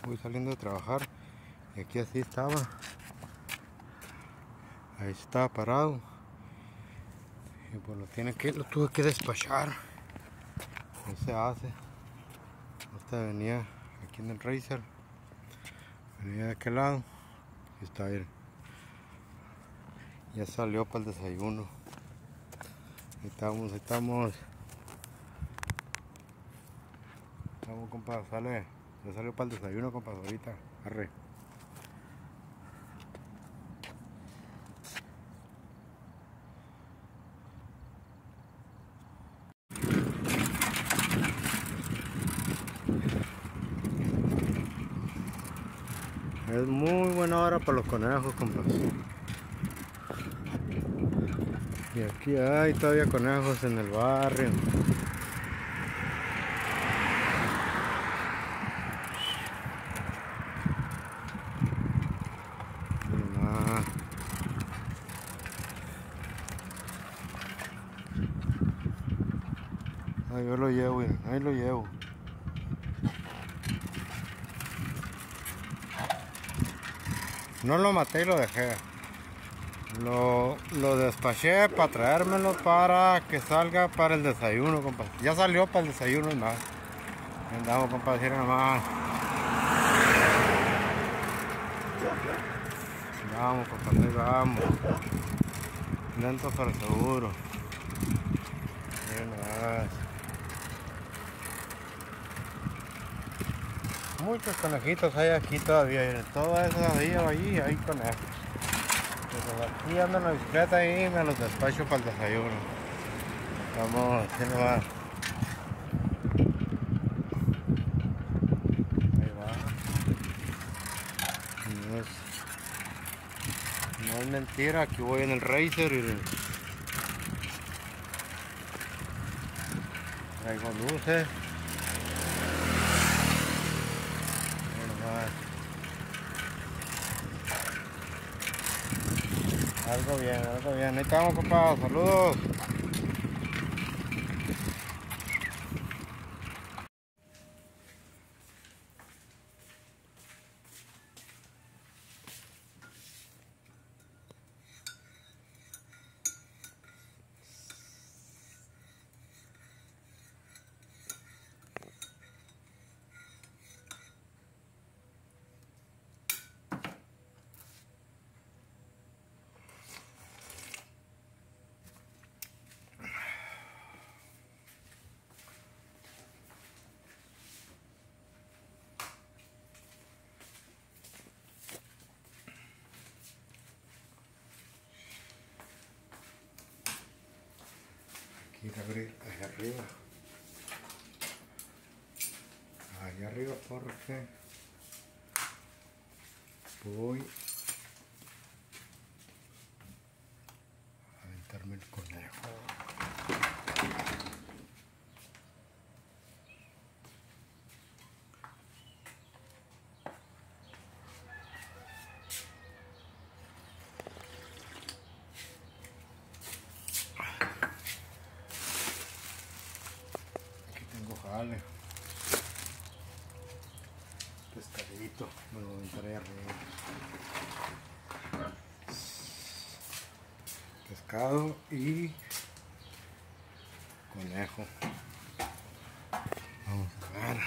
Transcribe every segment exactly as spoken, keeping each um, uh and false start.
voy saliendo de trabajar y aquí así estaba, ahí estaba parado y pues lo tiene que, lo tuve que despachar. Ahí se hace. Esta venía aquí en el Racer, venía de aquel lado y está ahí. Ya salió para el desayuno. Ahí estamos, ahí estamos. Vamos, compa, sale. Ya salió para el desayuno, compa, ahorita. Arre. Es muy buena hora para los conejos, compa. Y aquí hay todavía conejos en el barrio. Ah. Ahí yo lo llevo, ahí lo llevo. No lo maté y lo dejé. Lo, lo despaché para traérmelo para que salga para el desayuno, compa. Ya salió para el desayuno y más. Andamos, compa, decir nomás. Vamos, compa, ahí vamos. Lento pero seguro. Miren nomás. Muchos conejitos hay aquí todavía. Todas esas días allí hay conejos. Pues aquí ando en la bicicleta y me los despacho para el desayuno. Vamos, así no va. Ahí va. No es, no es mentira, aquí voy en el Racer y traigo luces. Algo bien, algo bien. Ahí estamos, compa. Saludos. Aquí hacia arriba, allá arriba, porque voy a aventarme el conejo. Vale, pescadito, me lo aventaré arriba. Pescado y conejo. Vamos a ver.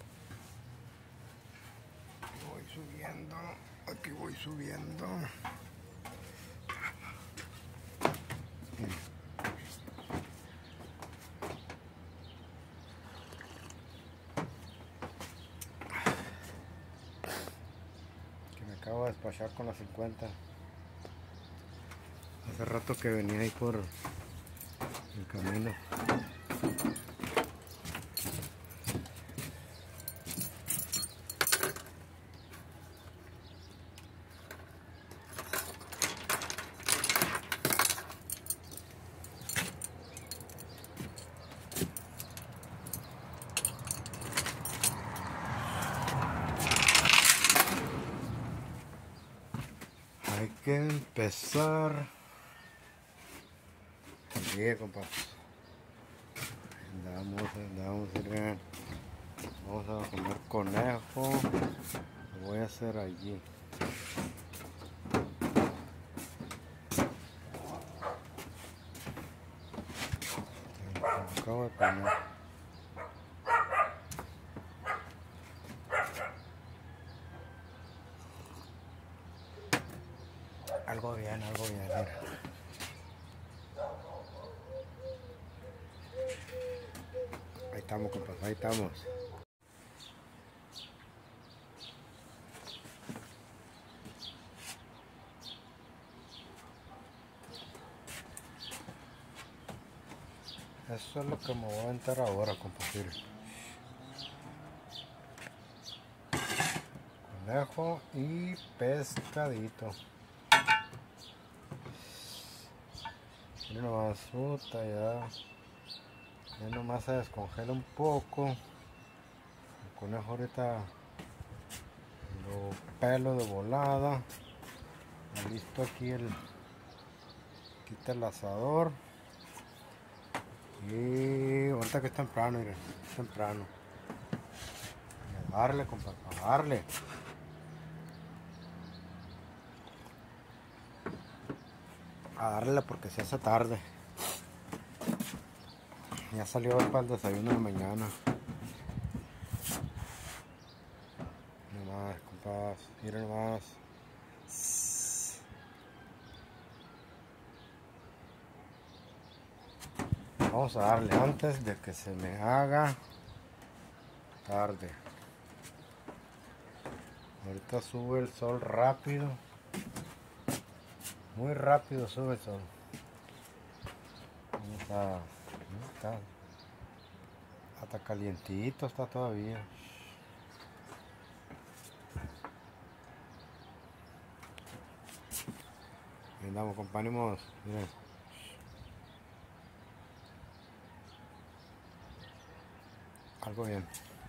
Aquí voy subiendo, aquí voy subiendo. Acabo de despachar con la cincuenta. Hace rato que venía ahí por el camino. Hay que empezar. Bien, compa. Andamos, andamos, miren. Vamos a comer conejo. voy a hacer allí. Lo acabo de poner. Algo bien, algo bien, mira. Ahí estamos, compas, ahí estamos. Eso es lo que me voy a aventar ahora, compadre. Conejo y pescadito. Miren nomás, puta, ya. Ya nomás se descongela un poco. El conejo ahorita lo pelo de volada. Listo aquí el. Quita el asador. Y ahorita que es temprano, miren, es temprano. A darle, compadre, a darle. A darle porque se hace tarde. Ya salió para el desayuno de mañana. Nomás, compas, miren nomás. Vamos a darle antes de que se me haga tarde. Ahorita sube el sol rápido. Muy rápido sube el sol. Está, está, hasta calientito está todavía. Y andamos, compañeros. Miren. Algo bien.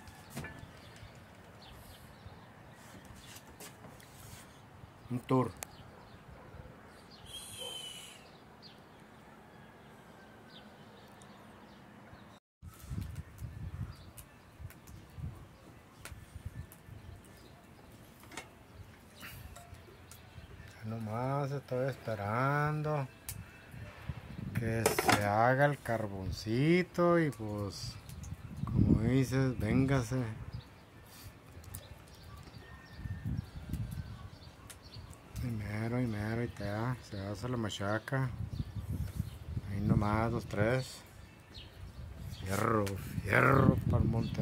Un tour. Nomás estoy esperando que se haga el carboncito y pues como dices, véngase. Y mero y mero y te da, se hace la machaca. Ahí nomás, dos, tres. Fierro, fierro para el monte.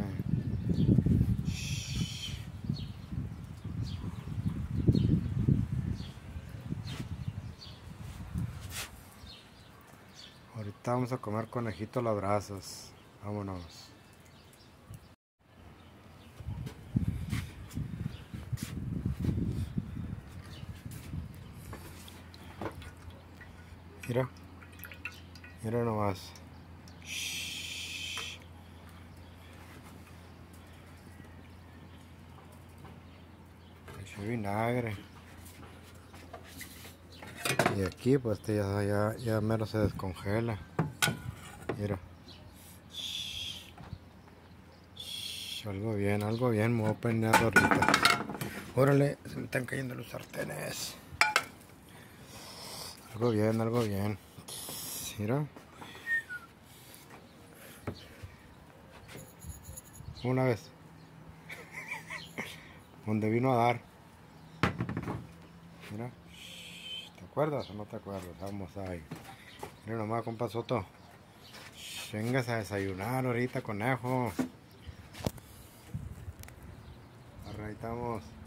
Ahorita vamos a comer conejito a las brasas. Vámonos. Mira. Mira nomás. Eché vinagre. Y aquí pues este ya, ya, ya mero se descongela. Mira. Algo bien, algo bien, me voy a peinar ahorita. Órale, se me están cayendo los sartenes. Algo bien, algo bien. Mira. Una vez. Donde vino a dar. Mira. ¿Te acuerdas o no te acuerdas? Vamos ahí. Mira nomás, compa Soto. Vengas a desayunar ahorita, conejo. Ahí estamos.